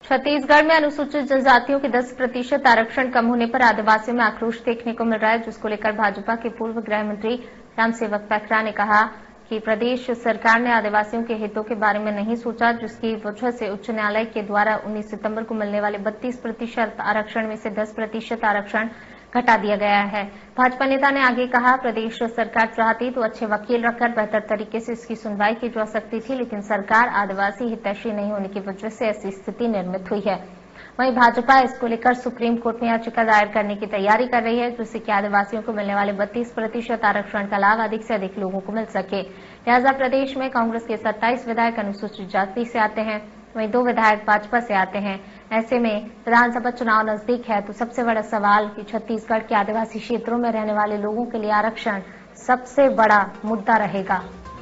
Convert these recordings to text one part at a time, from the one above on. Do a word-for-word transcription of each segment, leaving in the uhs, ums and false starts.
छत्तीसगढ़ में अनुसूचित जनजातियों के दस प्रतिशत आरक्षण कम होने पर आदिवासियों में आक्रोश देखने को मिल रहा है, जिसको लेकर भाजपा के पूर्व गृह मंत्री रामसेवक पैकरा ने कहा कि प्रदेश सरकार ने आदिवासियों के हितों के बारे में नहीं सोचा, जिसकी वजह से उच्च न्यायालय के द्वारा उन्नीस सितंबर को मिलने वाले बत्तीस प्रतिशत आरक्षण में से दस प्रतिशत आरक्षण घटा दिया गया है। भाजपा नेता ने आगे कहा, प्रदेश सरकार चाहती तो अच्छे वकील रखकर बेहतर तरीके से इसकी सुनवाई की जा सकती थी, लेकिन सरकार आदिवासी हितैषी नहीं होने की वजह से ऐसी स्थिति निर्मित हुई है। वहीं भाजपा इसको लेकर सुप्रीम कोर्ट में याचिका दायर करने की तैयारी कर रही है, जिससे कि आदिवासियों को मिलने वाले बत्तीस प्रतिशत आरक्षण का लाभ अधिक से अधिक लोगों को मिल सके। लिहाजा प्रदेश में कांग्रेस के सत्ताईस विधायक अनुसूचित जाति से आते हैं, वहीं दो विधायक भाजपा से आते हैं। ऐसे में विधानसभा चुनाव नजदीक है, तो सबसे बड़ा सवाल कि छत्तीसगढ़ के आदिवासी क्षेत्रों में रहने वाले लोगों के लिए आरक्षण सबसे बड़ा मुद्दा रहेगा।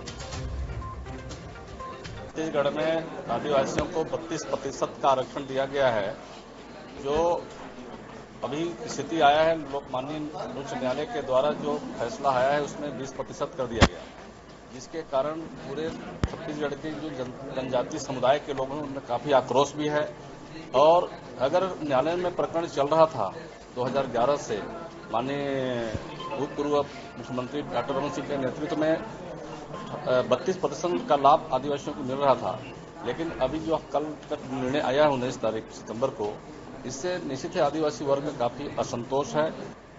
छत्तीसगढ़ में आदिवासियों को बत्तीस प्रतिशत का आरक्षण दिया गया है। जो अभी स्थिति आया है, माननीय उच्च न्यायालय के द्वारा जो फैसला आया है उसमें बीस प्रतिशत कर दिया गया, जिसके कारण पूरे छत्तीसगढ़ के जो जन, जनजातीय समुदाय के लोगों में उनमें काफी आक्रोश भी है। और अगर न्यायालय में प्रकरण चल रहा था दो हज़ार ग्यारह से, माननीय भूतपूर्व मुख्यमंत्री डॉक्टर रमन सिंह के नेतृत्व में बत्तीस प्रतिशत का लाभ आदिवासियों को मिल रहा था, लेकिन अभी जो कल तक निर्णय आया है उन्नीस तारीख सितंबर को, इससे निश्चित है आदिवासी वर्ग में काफी असंतोष है।